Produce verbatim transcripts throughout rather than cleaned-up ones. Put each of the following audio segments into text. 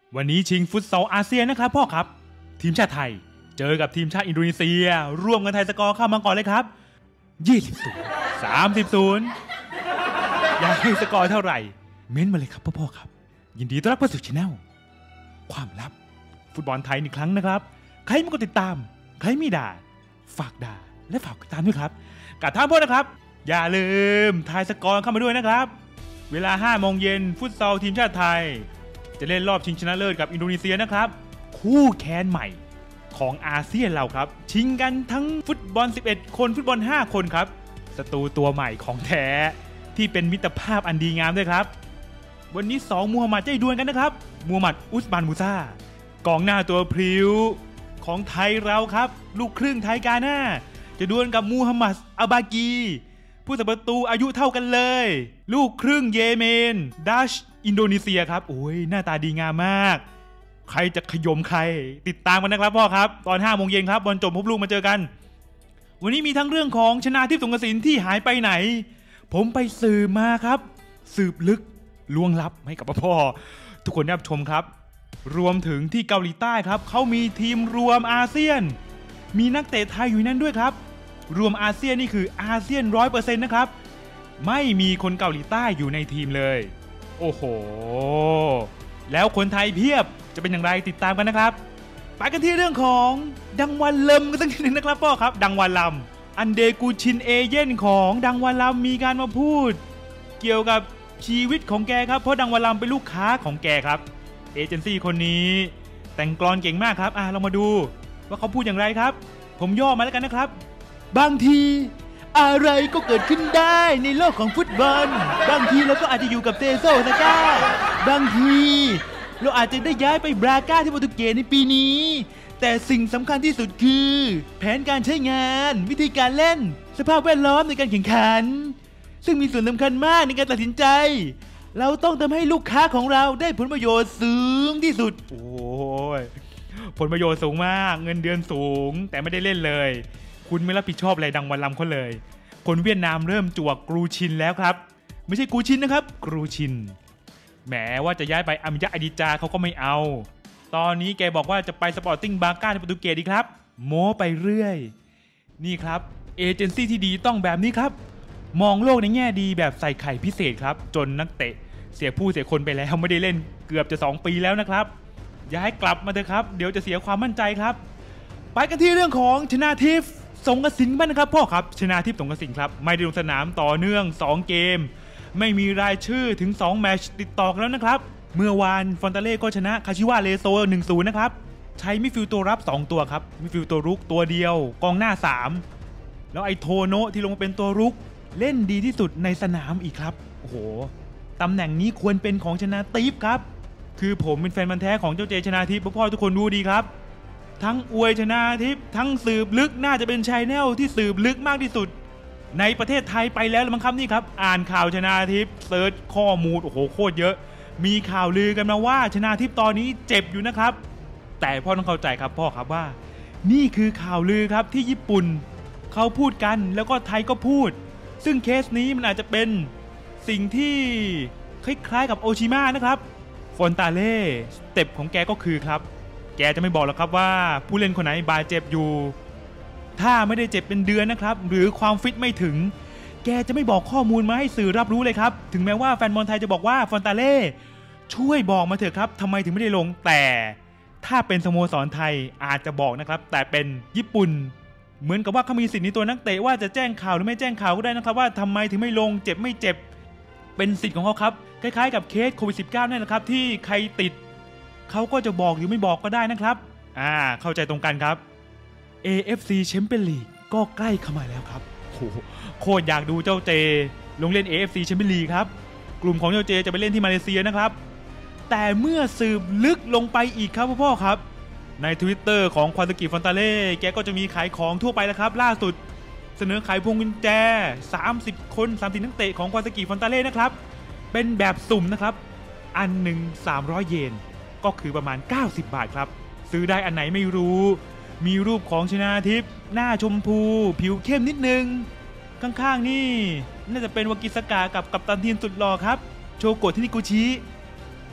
วันนี้ชิงฟุตซอลอาเซียนนะครับพ่อครับทีมชาติไทยเจอกับทีมชาติอินโดนีเซียร่วมกันไทยสกอร์เข้ามาก่อนเลยครับยี่สิบศูนย์ สามสิบศูนย์อยากให้สกอร์เท่าไหร่เม้นมาเลยครับพ่อพ่อครับยินดีต้อนรับเข้าสู่ช่องความลับฟุตบอลไทยอีกครั้งนะครับใครไม่กดติดตามใครไม่ด่าฝากด่าและฝากติดตามด้วยครับกับท่านพ่อนะครับอย่าลืมทายสกอร์เข้ามาด้วยนะครับเวลาห้าโมงเย็นฟุตซอลทีมชาติไทยจะเล่นรอบชิงชนะเลิศกับอินโดนีเซียนะครับคู่แข่งใหม่ของอาเซียนเราครับชิงกันทั้งฟุตบอลสิบเอ็ดคนฟุตบอลห้าคนครับศัตรูตัวใหม่ของแท้ที่เป็นมิตรภาพอันดีงามด้วยครับวันนี้สองมูฮัมหมัดจะดวลกันนะครับมูฮัมหมัดอุสมานมูซากองหน้าตัวพริ้วของไทยเราครับลูกครึ่งไทยกาหน้าจะดวลกับมูฮัมหมัดอับบากีผู้สับประตูอายุเท่ากันเลยลูกครึ่งเยเมนดัชอินโดนีเซียครับโอ้ยหน้าตาดีงามมากใครจะขยมใครติดตามกันนะครับพ่อครับตอนห้าโมงเย็นครับบอลจบพบลูกมาเจอกันวันนี้มีทั้งเรื่องของชนาทิพย์สงกสินที่หายไปไหนผมไปสืบมาครับสืบลึกล้วงลับให้กับพ่อทุกคนได้รับชมครับรวมถึงที่เกาหลีใต้ครับเขามีทีมรวมอาเซียนมีนักเตะไทยอยู่นั่นด้วยครับรวมอาเซียนนี่คืออาเซียน ร้อยเปอร์เซ็นต์ นะครับไม่มีคนเกาหลีใต้อยู่ในทีมเลยโอ้โหแล้วคนไทยเพียบจะเป็นอย่างไรติดตามกันนะครับไปกันที่เรื่องของดังวันลำกันสักนิดนึงนะครับพ่อครับดังวันลำอันเดกูชินเอเย่นของดังวันลำมีการมาพูดเกี่ยวกับชีวิตของแกครับเพราะดังวันลำเป็นลูกค้าของแกครับเอเจนซี่คนนี้แต่งกลอนเก่งมากครับอ่ะเรามาดูว่าเขาพูดอย่างไรครับผมย่อมาแล้วกันนะครับบางทีอะไรก็เกิดขึ้นได้ในโลกของฟุตบอลบางทีเราก็อาจจะอยู่กับเซโซซาก้าบางทีเราอาจจะได้ย้ายไปบราก้าที่โปรตุเกสในปีนี้แต่สิ่งสำคัญที่สุดคือแผนการใช้งานวิธีการเล่นสภาพแวดล้อมในการแข่งขันซึ่งมีส่วนสำคัญมากในการตัดสินใจเราต้องทำให้ลูกค้าของเราได้ผลประโยชน์สูงที่สุดโอ้ยผลประโยชน์สูงมากเงินเดือนสูงแต่ไม่ได้เล่นเลยคุณไม่รับผิดชอบอะไรดังวันลำเขาเลยคนเวียดนามเริ่มจวกกรูชินแล้วครับไม่ใช่กูชินนะครับกรูชินแหมว่าจะย้ายไปอามิยะอดิจาเขาก็ไม่เอาตอนนี้แกบอกว่าจะไปสปอร์ติ้งบาก้าในโปรตุเกสดีครับโม้ไปเรื่อยนี่ครับเอเจนซี่ที่ดีต้องแบบนี้ครับมองโลกในแง่ดีแบบใส่ไข่พิเศษครับจนนักเตะเสียผู้เสียคนไปแล้วไม่ได้เล่นเกือบจะสองปีแล้วนะครับย้ายกลับมาเถอะครับเดี๋ยวจะเสียความมั่นใจครับไปกันที่เรื่องของชนาทิพย์สงกสินบ้างนะครับพ่อครับชนาทิพย์สงกสินครับไม่ได้ลงสนามต่อเนื่องสองเกมไม่มีรายชื่อถึงสองแมตช์ติดต่อกันแล้วนะครับเมื่อวานฟอนตาเล่ก็ชนะคาชิวาเลโซ หนึ่งศูนย์ นะครับใช้มิดฟิลด์ตัวรับสองตัวครับมิดฟิลด์ตัวรุกตัวเดียวกองหน้าสามแล้วไอโทโนะที่ลงมาเป็นตัวรุกเล่นดีที่สุดในสนามอีกครับโอ้โหตำแหน่งนี้ควรเป็นของชนาทิพย์ครับคือผมเป็นแฟนมันแท้ของเจ้าเจชนาทิพย์พ่อทุกคนดูดีครับทั้งอวยชนาทิพย์ทั้งสืบลึกน่าจะเป็นชายแนลที่สืบลึกมากที่สุดในประเทศไทยไปแล้วมั้งครับนี่ครับอ่านข่าวชนาทิพย์เซิร์ชข้อมูลโอ้โหโคตรเยอะมีข่าวลือกันมาว่าชนาทิพย์ตอนนี้เจ็บอยู่นะครับแต่พ่อต้องเข้าใจครับพ่อครับว่านี่คือข่าวลือครับที่ญี่ปุ่นเขาพูดกันแล้วก็ไทยก็พูดซึ่งเคสนี้มันอาจจะเป็นสิ่งที่คล้ายๆกับโอชิมะนะครับฟอนตาเล่สเต็ปของแกก็คือครับแกจะไม่บอกหรอกครับว่าผู้เล่นคนไหนบาดเจ็บอยู่ถ้าไม่ได้เจ็บเป็นเดือนนะครับหรือความฟิตไม่ถึงแกจะไม่บอกข้อมูลมาให้สื่อรับรู้เลยครับถึงแม้ว่าแฟนบอลไทยจะบอกว่าฟอนตาเล่ช่วยบอกมาเถอะครับทำไมถึงไม่ได้ลงแต่ถ้าเป็นสโมสรไทยอาจจะบอกนะครับแต่เป็นญี่ปุ่นเหมือนกับว่าเขามีสิทธิ์ในตัวนักเตะว่าจะแจ้งข่าวหรือไม่แจ้งข่าวก็ได้นะครับว่าทำไมถึงไม่ลงเจ็บไม่เจ็บเป็นสิทธิ์ของเขาครับคล้ายๆกับเคสโควิด สิบเก้า นั่นแหละครับที่ใครติดเขาก็จะบอกหรือไม่บอกก็ได้นะครับอ่าเข้าใจตรงกันครับ เอ เอฟ ซี Champions League ก็ใกล้เข้ามาแล้วครับโหโคตรอยากดูเจ้าเจลงเล่น เอ เอฟ ซี Champions League ครับกลุ่มของเจ้าเจจะไปเล่นที่มาเลเซียนะครับแต่เมื่อสืบลึกลงไปอีกครับพ่อครับใน Twitter ของควาซากิฟอนตาเล่แกก็จะมีขายของทั่วไปแล้วครับล่าสุดเสนอขายพวงกุญแจสามสิบคนสามสิบนักเตะของควาซากิฟอนตาเล่นะครับเป็นแบบสุ่มนะครับอันหนึ่งสามร้อยเยนก็คือประมาณเก้าสิบบาทครับซื้อได้อันไหนไม่รู้มีรูปของชนาทิพย์หน้าชมพูผิวเข้มนิดนึงข้างๆนี่น่าจะเป็นวากิสกะกับกัปตันทีมสุดหล่อครับโชโกะทินิกุชิ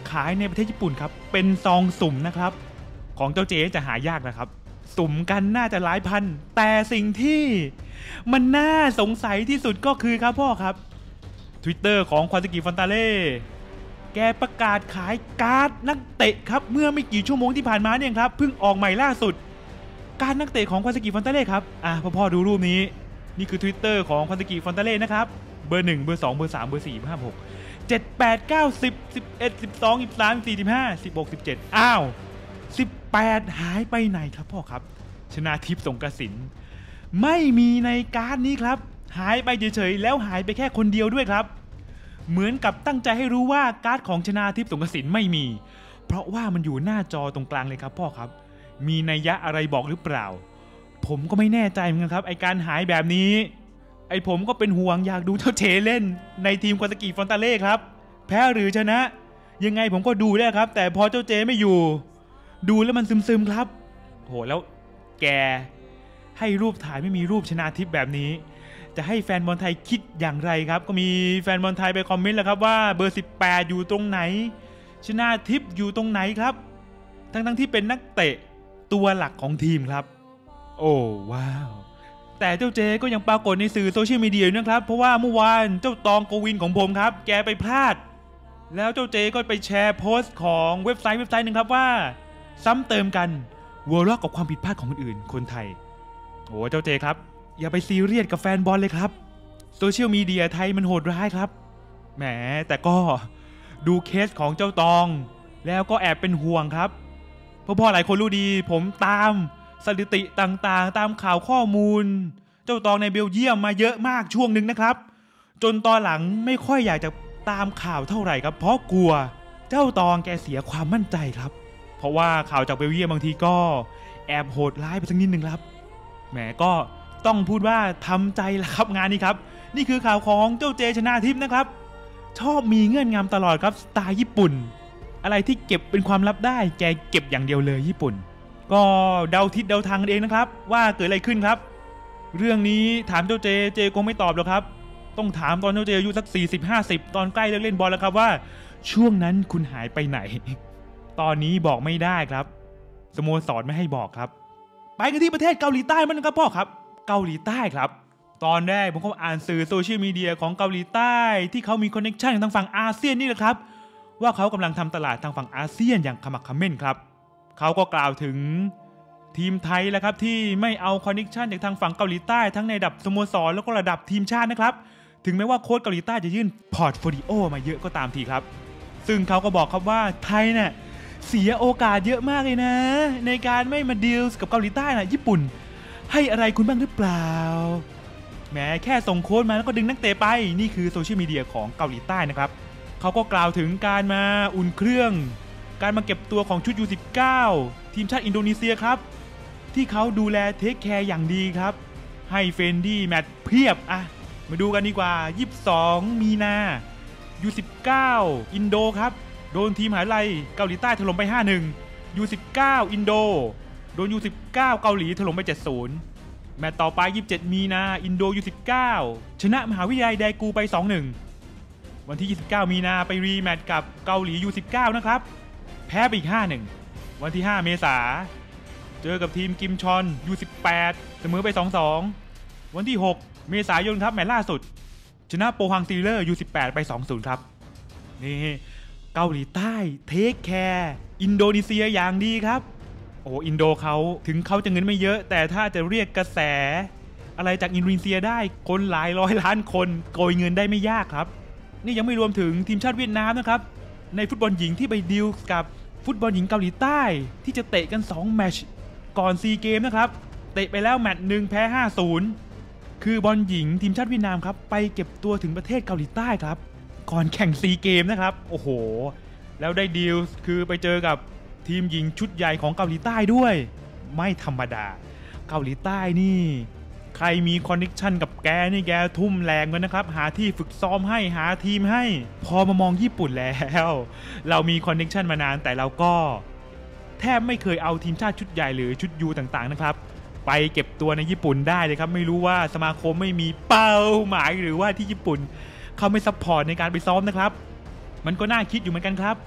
ขายในประเทศญี่ปุ่นครับเป็นซองสุ่มนะครับของเจ้าเจจะหายากนะครับสุ่มกันน่าจะหลายพันแต่สิ่งที่มันน่าสงสัยที่สุดก็คือครับพ่อครับ Twitter ของควาซากิฟอนตาเล่แกประกาศขายการ์ดนักเตะครับเมื่อไม่กี่ชั่วโมงที่ผ่านมาเนี่ยครับเพิ่งออกใหม่ล่าสุดการ์ดนักเตะของควาซากิฟอนตาเล่ครับอ่ะพ่อพ่อดูรูปนี้นี่คือ Twitter ของควาซากิฟอนตาเล่นะครับเบอร์หนึ่งเบอร์สองเบอร์สามเบอร์สี่เบอร์ห้าเบอร์หกเจ็ดแปดเก้าสิบสิบเอ็ดสิบสองสิบสามสิบสี่สิบห้าสิบหกสิบเจ็ดอ้าวสิบแปดหายไปไหนครับพ่อครับชนาทิพย์สงกสินไม่มีในการ์ดนี้ครับหายไปเฉยๆแล้วหายไปแค่คนเดียวด้วยครับเหมือนกับตั้งใจให้รู้ว่าการ์ดของชนาทิพย์สงกสินไม่มีเพราะว่ามันอยู่หน้าจอตรงกลางเลยครับพ่อครับมีนัยยะอะไรบอกหรือเปล่าผมก็ไม่แน่ใจเหมือนกันครับไอการหายแบบนี้ไอผมก็เป็นห่วงอยากดูเจ้าเจเล่นในทีมควาซากิฟอนตาเล่ครับแพ้หรือชนะยังไงผมก็ดูได้ครับแต่พอเจ้าเจไม่อยู่ดูแล้วมันซึมๆครับโหแล้วแกให้รูปถ่ายไม่มีรูปชนาทิพย์แบบนี้จะให้แฟนบอลไทยคิดอย่างไรครับก็มีแฟนบอลไทยไปคอมเมนต์แล้วครับว่าเบอร์สิบแปดอยู่ตรงไหนชนาทิพย์อยู่ตรงไหนครับทั้งๆที่เป็นนักเตะตัวหลักของทีมครับโอ้ว้าวแต่เจ้าเจก็ยังปรากฏในสื่อโซเชียลมีเดียนะครับเพราะว่าเมื่อวานเจ้าตองโกวินของผมครับแกไปพลาดแล้วเจ้าเจก็ไปแชร์โพสต์ของเว็บไซต์เว็บไซต์หนึ่งครับว่าซ้ำเติมกันวัวลอกกับความผิดพลาดของคนอื่นคนไทยโอ้เจ้าเจครับอย่าไปซีเรียสกับแฟนบอลเลยครับโซเชียลมีเดียไทยมันโหดร้ายครับแหมแต่ก็ดูเคสของเจ้าตองแล้วก็แอบเป็นห่วงครับเพราะพ่อหลายคนรู้ดีผมตามสถิติต่างๆตามข่าวข้อมูลเจ้าตองในเบลเยียมมาเยอะมากช่วงหนึ่งนะครับจนตอนหลังไม่ค่อยอยากจะตามข่าวเท่าไหร่ครับเพราะกลัวเจ้าตองแกเสียความมั่นใจครับเพราะว่าข่าวจากเบลเยียมบางทีก็แอบโหดร้ายไปสักนิดนึงครับแหมก็ต้องพูดว่าทำใจละครับงานนี้ครับนี่คือข่าวของเจ้าเจชนาทิพย์นะครับชอบมีเงื่อนงำตลอดครับสไตล์ญี่ปุ่นอะไรที่เก็บเป็นความลับได้แกเก็บอย่างเดียวเลยญี่ปุ่นก็เดาทิศเดาทางเองนะครับว่าเกิดอะไรขึ้นครับเรื่องนี้ถามเจ้าเจเจคงไม่ตอบหรอกครับต้องถามตอนเจ้าเจอายุสักสี่สิบ ห้าสิบตอนใกล้เลิกเล่นบอลแล้วครับว่าช่วงนั้นคุณหายไปไหนตอนนี้บอกไม่ได้ครับสโมสรไม่ให้บอกครับไปกันที่ประเทศเกาหลีใต้มั้งครับพ่อครับเกาหลีใต้ครับตอนแรกผมก็อ่านสื่อโซเชียลมีเดียของเกาหลีใต้ที่เขามีคอนเนคชั่นทางฝั่งอาเซียนนี่แหละครับว่าเขากำลังทำตลาดทางฝั่งอาเซียนอย่างขมักเขม้นครับเขาก็กล่าวถึงทีมไทยแล้วครับที่ไม่เอาคอนเนคชั่นจากทางฝั่งเกาหลีใต้ทั้งในระดับสโมสรแล้วก็ระดับทีมชาตินะครับถึงแม้ว่าโค้ชเกาหลีใต้จะยื่นพอร์ตโฟลิโอมาเยอะก็ตามทีครับซึ่งเขาก็บอกครับว่าไทยเนี่ยเสียโอกาสเยอะมากเลยนะในการไม่มาดีลกับเกาหลีใต้นะญี่ปุ่นให้อะไรคุณบ้างหรือเปล่าแหมแค่ส่งโค้ชมาแล้วก็ดึงนักเตะไปนี่คือโซเชียลมีเดียของเกาหลีใต้นะครับเขาก็กล่าวถึงการมาอุ่นเครื่องการมาเก็บตัวของชุด ยู สิบเก้า ทีมชาติอินโดนีเซียครับที่เขาดูแลเทคแคร์อย่างดีครับให้เฟนดี้แมตช์เพียบอ่ะมาดูกันดีกว่ายี่สิบสองมีนา ยู สิบเก้า อินโดครับโดนทีมมหาวิทยาลัยเกาหลีใต้ถล่มไป ห้าหนึ่ง ยู สิบเก้า อินโดโดน ยู สิบเก้า เกาหลีถล่มไป เจ็ดศูนย์ แมตช์ต่อไปยี่สิบเจ็ดมีนาอินโด ยู สิบเก้า ชนะมหาวิทยาลัยไดกูไป สองหนึ่ง วันที่ยี่สิบเก้ามีนาไปรีแมตช์กับเกาหลี ยู สิบเก้า นะครับแพ้ไปอีก ห้าหนึ่ง วันที่ห้าเมษาเจอกับทีมกิมชอน ยู สิบแปด เสมอไป สองสอง วันที่หกเมษายนครับแมตช์ล่าสุดชนะโปฮังซีเลอร์ ยู สิบแปด ไป สองศูนย์ ครับนี่เกาหลีใต้เทคแคร์อินโดนีเซียอย่างดีครับโอ้อินโดเขาถึงเขาจะเงินไม่เยอะแต่ถ้าจะเรียกกระแสอะไรจากอินโดนีเซียได้คนหลายร้อยล้านคนโกยเงินได้ไม่ยากครับนี่ยังไม่รวมถึงทีมชาติเวียดนามนะครับในฟุตบอลหญิงที่ไปดีลกับฟุตบอลหญิงเกาหลีใต้ที่จะเตะกันสองแมตช์ก่อนซีเกมนะครับเตะไปแล้วแมตช์หนึ่งแพ้ ห้าศูนย์ คือบอลหญิงทีมชาติเวียดนามครับไปเก็บตัวถึงประเทศเกาหลีใต้ครับก่อนแข่งซีเกมนะครับโอ้โหแล้วได้ดีลคือไปเจอกับทีมหญิงชุดใหญ่ของเกาหลีใต้ด้วยไม่ธรรมดาเกาหลีใต้นี่ใครมีคอนเนคชั่นกับแกนี่แกทุ่มแรงเลยนะครับหาที่ฝึกซ้อมให้หาทีมให้พอมามองญี่ปุ่นแล้วเรามีคอนเนคชั่นมานานแต่เราก็แทบไม่เคยเอาทีมชาติชุดใหญ่หรือชุดยูต่างๆนะครับไปเก็บตัวในญี่ปุ่นได้เลยครับไม่รู้ว่าสมาคมไม่มีเป้าหมายหรือว่าที่ญี่ปุ่นเขาไม่ซัพพอร์ตในการไปซ้อมนะครับมันก็น่าคิดอยู่เหมือนกันครับ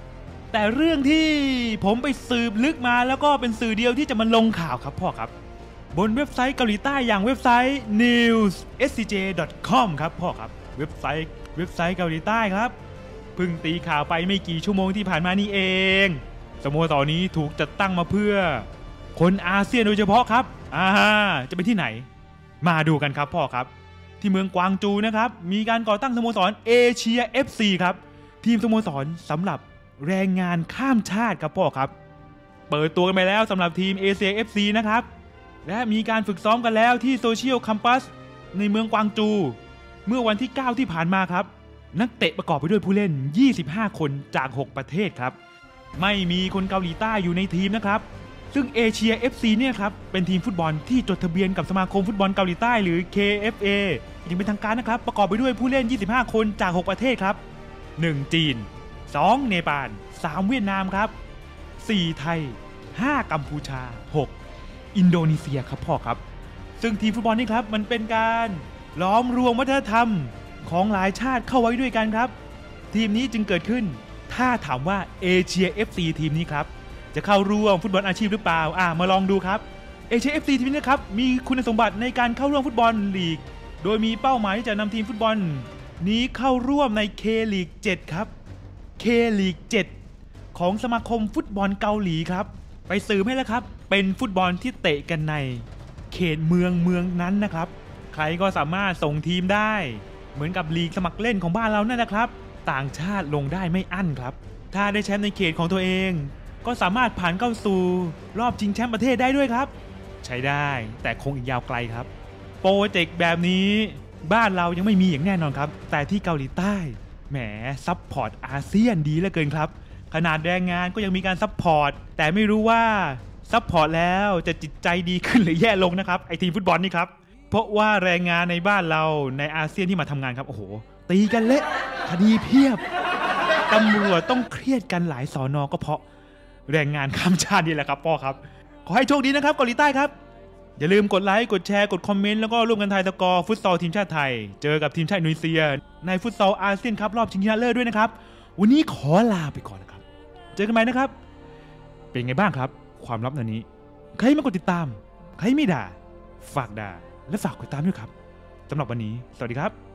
แต่เรื่องที่ผมไปสืบลึกมาแล้วก็เป็นสื่อเดียวที่จะมาลงข่าวครับพ่อครับบนเว็บไซต์เกาหลีใต้อย่างเว็บไซต์ นิวส์ เอส ซี เจ ดอท คอม ครับพ่อครับเว็บไซต์เว็บไซต์เกาหลีใต้ครับเพิ่งตีข่าวไปไม่กี่ชั่วโมงที่ผ่านมานี่เองสโมสรนี้ถูกจัดตั้งมาเพื่อคนอาเซียนโดยเฉพาะครับอ่าจะเป็นที่ไหนมาดูกันครับพ่อครับที่เมืองกวางจูนะครับมีการก่อตั้งสโมสรเอเชีย เอฟ ซี ครับทีมสโมสรสำหรับแรงงานข้ามชาติครับพ่อครับเปิดตัวกันไปแล้วสำหรับทีมเอเชีย เอฟ ซี นะครับและมีการฝึกซ้อมกันแล้วที่โซเชียลคัมปัสในเมืองกวางจูเมื่อวันที่เก้าที่ผ่านมาครับนักเตะประกอบไปด้วยผู้เล่นยี่สิบห้าคนจากหกประเทศครับไม่มีคนเกาหลีใต้อยู่ในทีมนะครับซึ่งเอเชีย เอฟ ซี เนี่ยครับเป็นทีมฟุตบอลที่จดทะเบียนกับสมาคมฟุตบอลเกาหลีใต้หรือ เค เอฟ เอ อย่างเป็นทางการนะครับประกอบไปด้วยผู้เล่นยี่สิบห้าคนจากหกประเทศครับหนึ่งจีนสองเนปาลสามเวียดนามครับสี่ไทยห้ากัมพูชาหกอินโดนีเซียครับพ่อครับซึ่งทีมฟุตบอลนี่ครับมันเป็นการล้อมรวมวัฒนธรรมของหลายชาติเข้าไว้ด้วยกันครับทีมนี้จึงเกิดขึ้นถ้าถามว่าเอเชีย เอฟ ซี ทีมนี้ครับจะเข้าร่วมฟุตบอลอาชีพหรือเปล่าอ่ะมาลองดูครับเอเชีย เอฟ ซี ทีมนี้ครับมีคุณสมบัติในการเข้าร่วมฟุตบอลลีกโดยมีเป้าหมายที่จะนำทีมฟุตบอลนี้เข้าร่วมใน เค ลีก เจ็ดครับ เค ลีก เจ็ดของสมาคมฟุตบอลเกาหลีครับไปสืบให้แล้วครับเป็นฟุตบอลที่เตะกันในเขตเมืองเมืองนั้นนะครับใครก็สามารถส่งทีมได้เหมือนกับลีกสมัครเล่นของบ้านเรานั่นนะครับต่างชาติลงได้ไม่อั้นครับถ้าได้แชมป์ในเขตของตัวเองก็สามารถผ่านเข้าสู่รอบชิงแชมป์ประเทศได้ด้วยครับใช้ได้แต่คงอีกยาวไกลครับโปรเจกต์แบบนี้บ้านเรายังไม่มีอย่างแน่นอนครับแต่ที่เกาหลีใต้แหมซัพพอร์ตอาเซียนดีเหลือเกินครับขนาดแรงงานก็ยังมีการซัพพอร์ตแต่ไม่รู้ว่าซัพพอร์ตแล้วจะจิตใจดีขึ้นหรือแย่ลงนะครับไอทีมฟุตบอลนี่ครับเพราะว่าแรงงานในบ้านเราในอาเซียนที่มาทำงานครับโอ้โหตีกันเละคดีเพียบตำรวจต้องเครียดกันหลายสอนอก็เพราะแรงงานข้ามชาตินี่แหละครับพ่อครับขอให้โชคดีนะครับเกาหลีใต้ครับอย่าลืมกดไลค์กดแชร์กดคอมเมนต์แล้วก็ร่วมกันทายสกอร์ฟุตซอลทีมชาติไทยเจอกับทีมชาติอินโดนีเซียในฟุตซอลอาเซียนคัพรอบชิงชนะเลิศด้วยนะครับวันนี้ขอลาไปก่อนนะครับเจอกันใหม่นะครับเป็นไงบ้างครับความลับในนี้ใครมากดติดตามใครไม่ด่าฝากด่าและฝากกดติดตามด้วยครับสำหรับวันนี้สวัสดีครับ